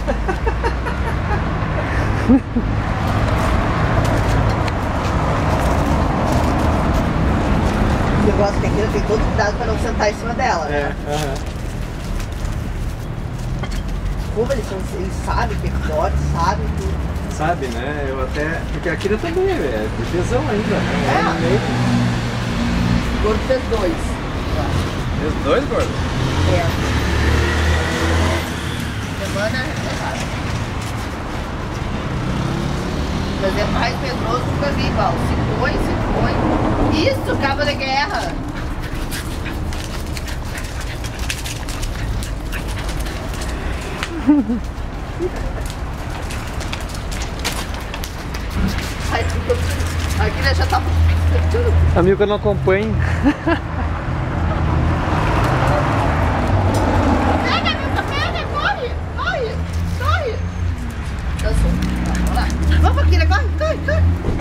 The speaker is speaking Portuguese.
O negócio que aqui tem todo cuidado para não sentar em cima dela. É, Como eles sabem que é pior, sabem tudo. Sabe, né? Eu até... Porque a Akira também é tesão ainda, né? É. Meio... O gordo fez 2. Fez 2, gordo? É. Semana retrasada. Mas é mais medroso, nunca vi igual. Se foi. Isso, cabo de guerra. Aqui já tá... Amigo que eu não acompanho. Pega, corre! Vamos lá. Vamos, Akira, corre.